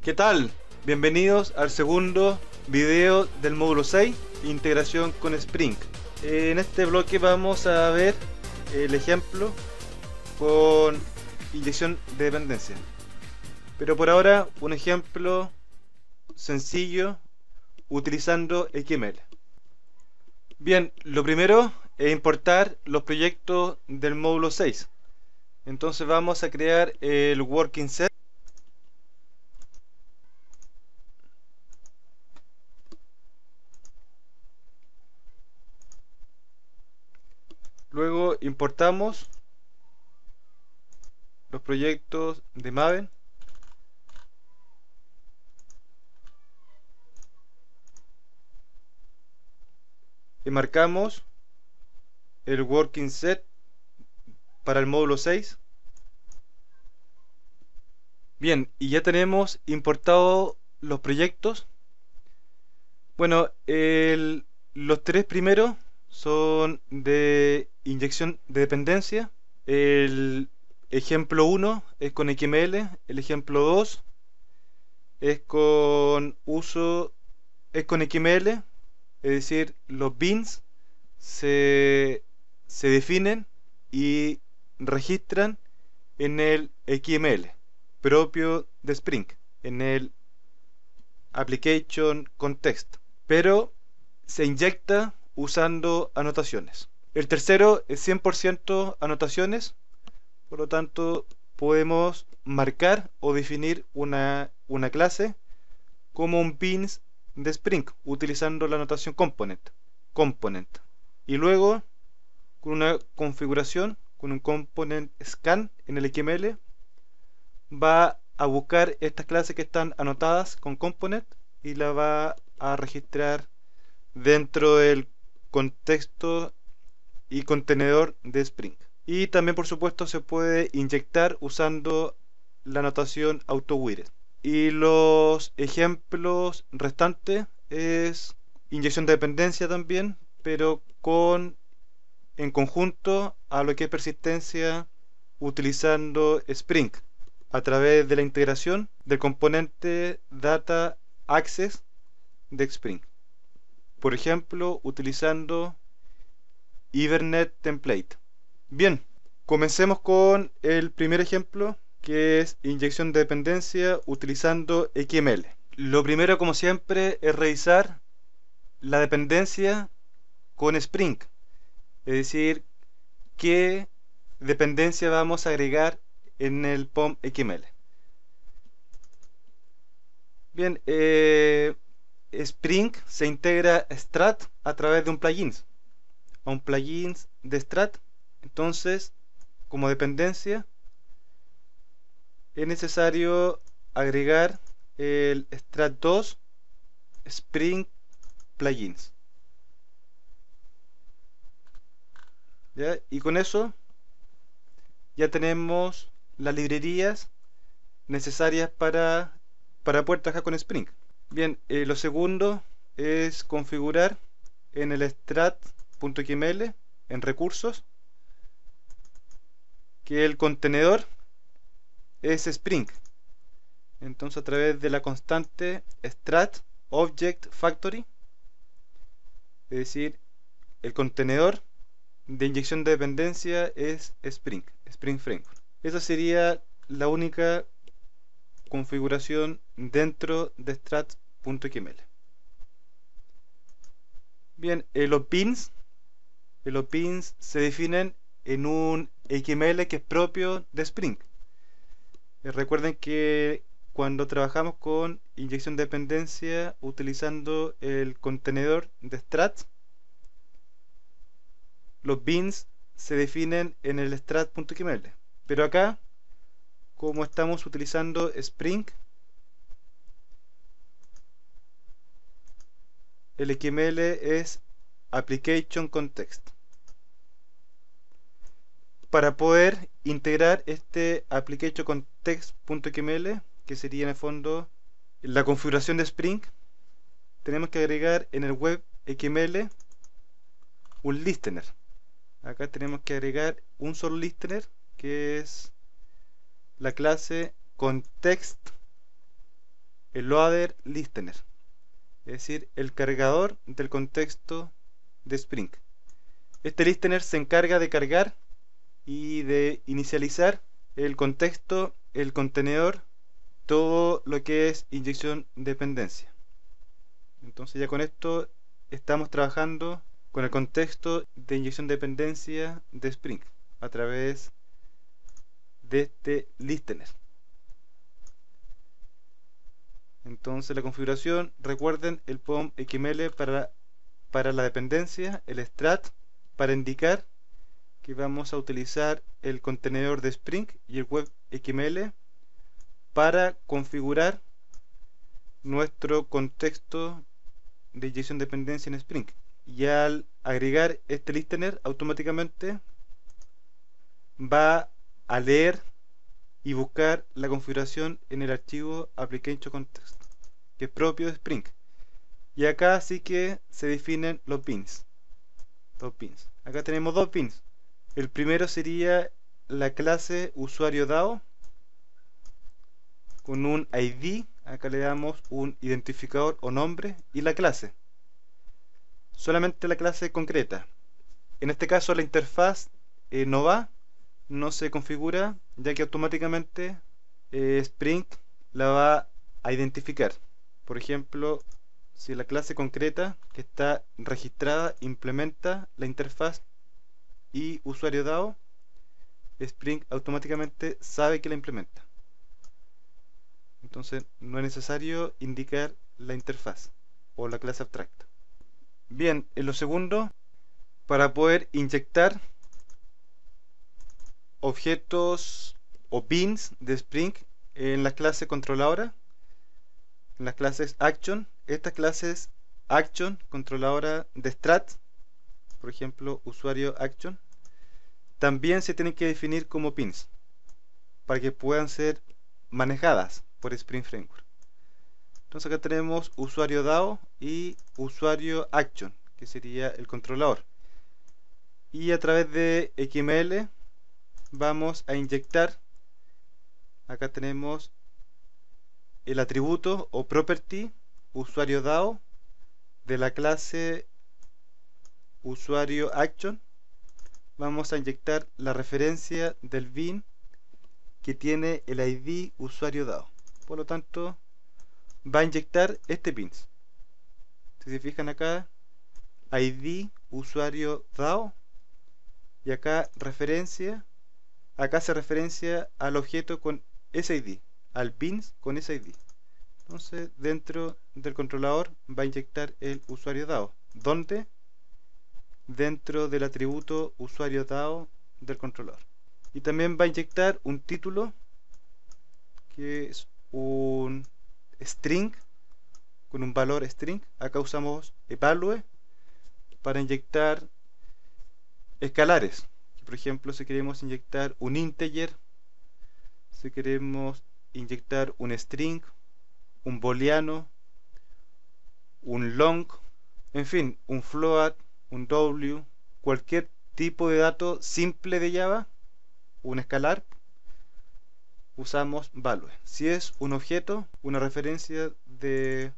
¿Qué tal? Bienvenidos al segundo video del módulo 6, integración con Spring. En este bloque vamos a ver el ejemplo con inyección de dependencia. Pero por ahora un ejemplo sencillo utilizando XML. Bien, lo primero es importar los proyectos del módulo 6. Entonces vamos a crear el working set. Luego importamos los proyectos de Maven. Y marcamos el working set para el módulo 6. Bien, y ya tenemos importado los proyectos. Bueno, los tres primeros son de inyección de dependencia. El ejemplo 1 es con XML, el ejemplo 2 es con XML, es decir, los beans se definen y registran en el XML propio de Spring, en el application context, pero se inyecta usando anotaciones. El tercero es 100% anotaciones, por lo tanto podemos marcar o definir una clase como un beans de Spring utilizando la anotación component. Y luego con una configuración, con un component scan en el XML, va a buscar estas clases que están anotadas con component y la va a registrar dentro del contexto y contenedor de Spring. Y también, por supuesto, se puede inyectar usando la anotación AutoWired. Y los ejemplos restantes es inyección de dependencia también, pero en conjunto a lo que es persistencia utilizando Spring a través de la integración del componente Data Access de Spring. Por ejemplo, utilizando Hibernate Template. Bien, comencemos con el primer ejemplo, que es inyección de dependencia utilizando XML. Lo primero, como siempre, es revisar la dependencia con Spring, es decir, qué dependencia vamos a agregar en el POM XML. Bien, Spring se integra Strat a través de un plugin de Strat. Entonces, como dependencia es necesario agregar el Strat 2 Spring Plugins. ¿Ya? Y con eso ya tenemos las librerías necesarias para poder trabajar con Spring. Bien, lo segundo es configurar en el strat.xml, en recursos, que el contenedor es Spring. Entonces, a través de la constante strat object factory, es decir, el contenedor de inyección de dependencia es Spring Framework. Esa sería la única configuración dentro de strat.xml. Bien, los beans se definen en un XML que es propio de Spring. Recuerden que cuando trabajamos con inyección de dependencia utilizando el contenedor de Strat, los beans se definen en el strat.xml. Pero acá, como estamos utilizando Spring, el XML es application context. Para poder integrar este application context.xml, que sería en el fondo la configuración de Spring, tenemos que agregar en el web XML un listener. Acá tenemos que agregar un solo listener, que es la clase context el loader listener, es decir, el cargador del contexto de Spring. Este listener se encarga de cargar y de inicializar el contexto, el contenedor, todo lo que es inyección de dependencia. Entonces ya con esto estamos trabajando con el contexto de inyección de dependencia de Spring a través de este listener. Entonces la configuración, recuerden el POM XML para la dependencia, el strat para indicar que vamos a utilizar el contenedor de Spring y el web XML para configurar nuestro contexto de inyección de dependencia en Spring. Y al agregar este listener, automáticamente va a leer y buscar la configuración en el archivo application context, que es propio de Spring. Y acá sí que se definen los beans. Acá tenemos dos beans. El primero sería la clase usuario DAO con un ID. Acá le damos un identificador o nombre y la clase. Solamente la clase concreta. En este caso la interfaz no se configura, ya que automáticamente Spring la va a identificar. Por ejemplo, si la clase concreta que está registrada implementa la interfaz y usuario DAO, Spring automáticamente sabe que la implementa. Entonces no es necesario indicar la interfaz o la clase abstracta. Bien, en lo segundo, para poder inyectar objetos o beans de Spring en las clases controladora, en las clases action, estas clases action, controladora de strat, por ejemplo usuario action, también se tienen que definir como beans para que puedan ser manejadas por Spring Framework. Entonces acá tenemos usuario DAO y usuario action, que sería el controlador, y a través de XML vamos a inyectar. Acá tenemos el atributo o property usuario DAO de la clase usuario action. Vamos a inyectar la referencia del bean que tiene el ID usuario DAO. Por lo tanto, va a inyectar este beans. Si se fijan acá, ID usuario DAO, y acá referencia. Acá se referencia al objeto con ese ID, al beans con ese ID. Entonces, dentro del controlador va a inyectar el usuario DAO. ¿Dónde? Dentro del atributo usuario DAO del controlador. Y también va a inyectar un título, que es un string con un valor string. Acá usamos evalue para inyectar escalares. Por ejemplo, si queremos inyectar un integer, si queremos inyectar un string, un booleano, un long, en fin, un float, un w, cualquier tipo de dato simple de Java, un escalar, usamos value. Si es un objeto, una referencia de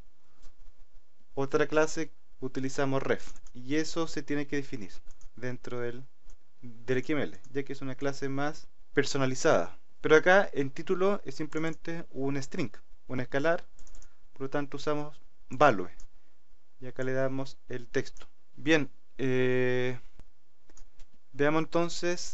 otra clase, utilizamos ref, y eso se tiene que definir dentro del XML, ya que es una clase más personalizada. Pero acá el título es simplemente un string, un escalar, por lo tanto usamos value, y acá le damos el texto. Bien, veamos entonces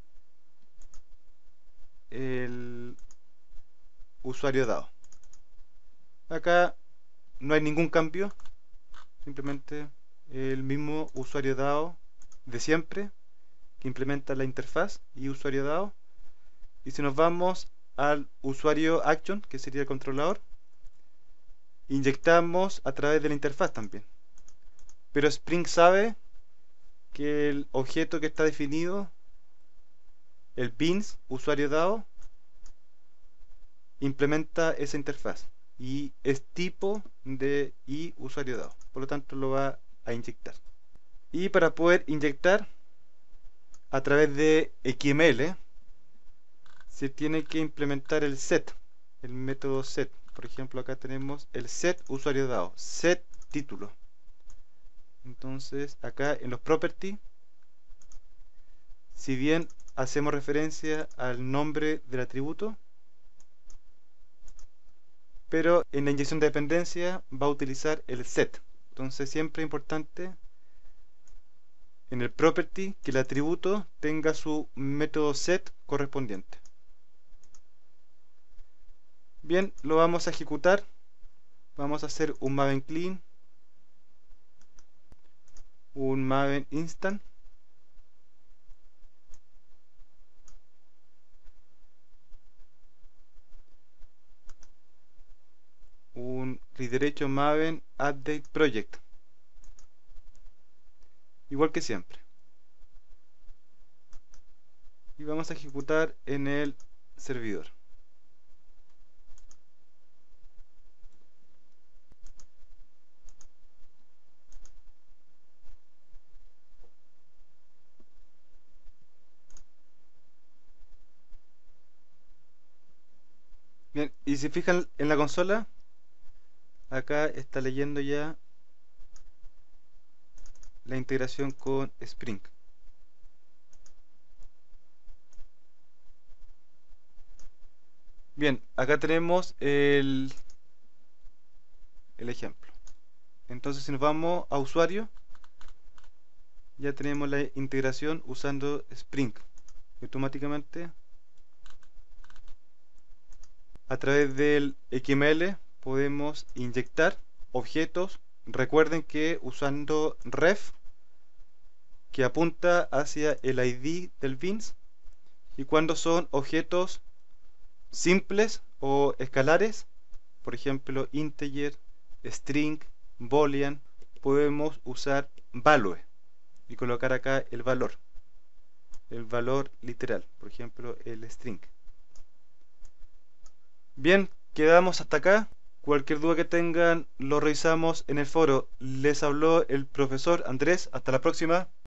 el usuario DAO. Acá no hay ningún cambio, simplemente el mismo usuario DAO de siempre, que implementa la interfaz y usuario DAO. Y si nos vamos al usuario action, que sería el controlador, inyectamos a través de la interfaz también. Pero Spring sabe que el objeto que está definido, el beans usuario DAO, implementa esa interfaz y es tipo de usuario DAO, por lo tanto lo va a inyectar. Y para poder inyectar a través de XML se tiene que implementar el set, el método set, Por ejemplo, acá tenemos el set usuario dado, set título. Entonces, acá en los property, si bien hacemos referencia al nombre del atributo, pero en la inyección de dependencia va a utilizar el set. Entonces siempre es importante en el property que el atributo tenga su método set correspondiente. Bien, lo vamos a ejecutar. Vamos a hacer un Maven clean, un Maven instant, un clic derecho Maven update project, igual que siempre, y vamos a ejecutar en el servidor. Bien, y si fijan en la consola, acá está leyendo ya la integración con Spring. Bien, acá tenemos el ejemplo. Entonces si nos vamos a usuario, ya tenemos la integración usando Spring. Automáticamente a través del XML podemos inyectar objetos. Recuerden que usando ref, que apunta hacia el ID del beans, y cuando son objetos simples o escalares, por ejemplo integer, string, boolean, podemos usar value y colocar acá el valor literal, por ejemplo el string. Bien, quedamos hasta acá. Cualquier duda que tengan lo revisamos en el foro. Les habló el profesor Andrés. Hasta la próxima.